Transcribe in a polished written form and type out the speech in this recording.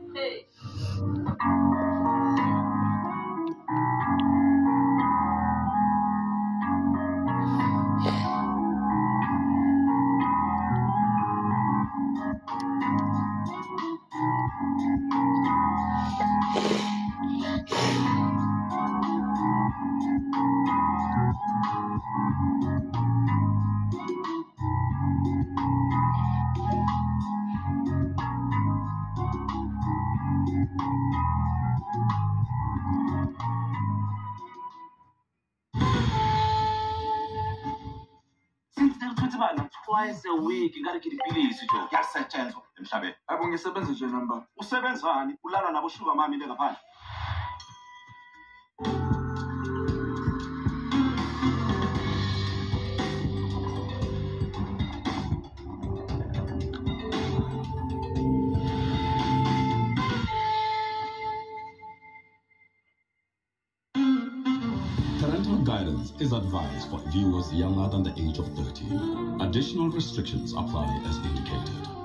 Hey. Twice a week ngake ngipilisi jo yasetshenzwa emhlabeni abo ngisebenza nje Numb. usebenzani ulala nabo sugar mami le ngaphandle Parental guidance is advised for viewers younger than the age of 13. Additional restrictions apply as indicated.